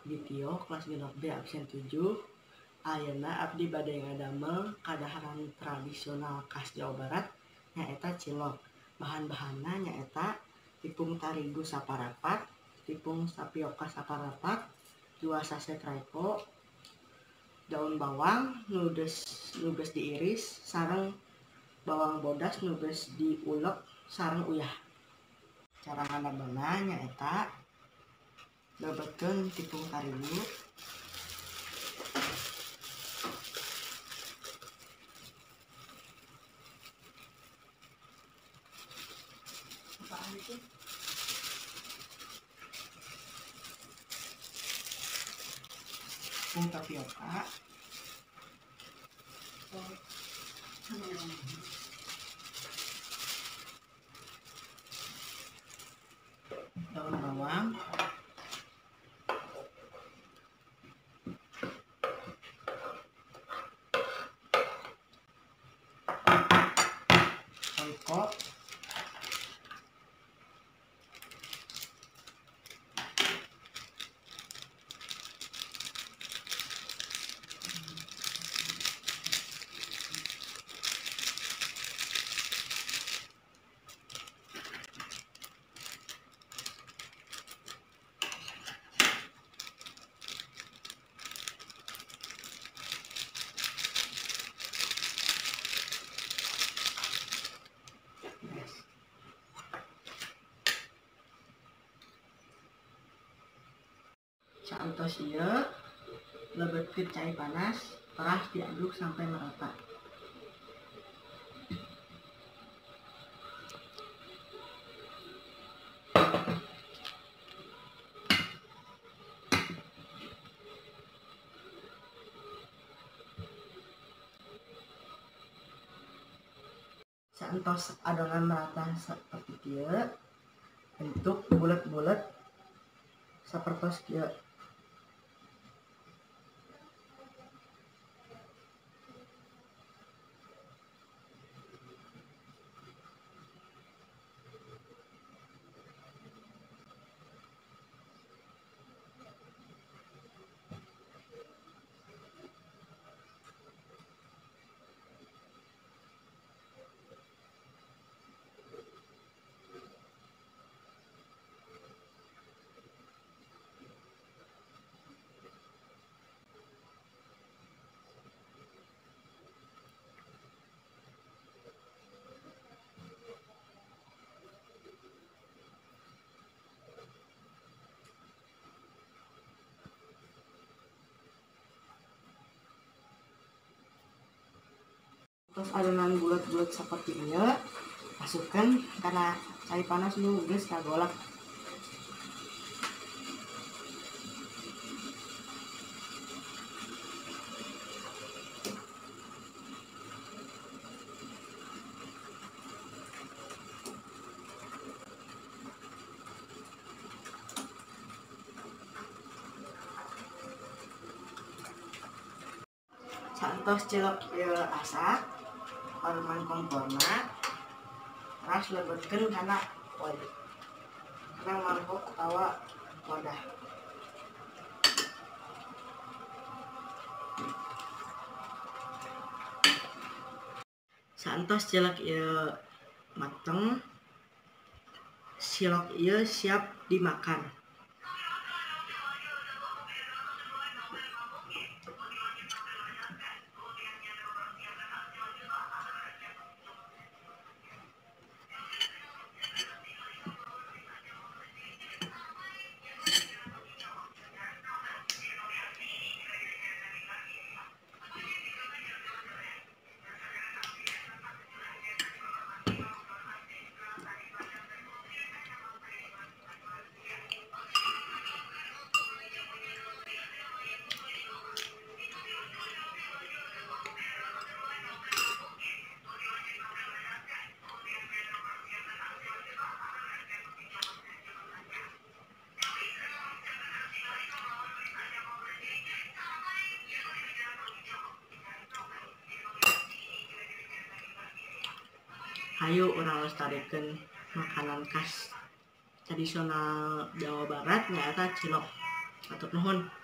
Vidio kelas genep B absen 7. Ayeuna abdi bade ngadamel kadaharan tradisional khas Jawa Barat nyaeta cilok. Bahan-bahanna nyaeta tepung tarigu saparapat, tepung tapioka saparapat, 2 saset reko, daun bawang nuges diiris, sareng bawang bodas nuges diulek sareng uyah. Cara ngadamelna nyaeta lebekeun tepung tarigu, tepung tapioka, daun bawang, reko, saentos ieu lebetkeun cai panas, teras diaduk sampai merata. Saentos adonan merata seperti kieu, bentuk bulat-bulat sapertos kieu. Terus adonan bulat-bulat seperti ini masukkan karena cai panas dulu geus kagolak. Saentos cilok ieu asak, paruman komporna, teras lebetkeun kana wadah. Kana mangkok utawa wadah. Saentos cilok ieu mateng, cilok ieu siap dimakan. Hayu urang lestarikeun makanan khas tradisional Jawa Barat nyaeta cilok. Hatur nuhun.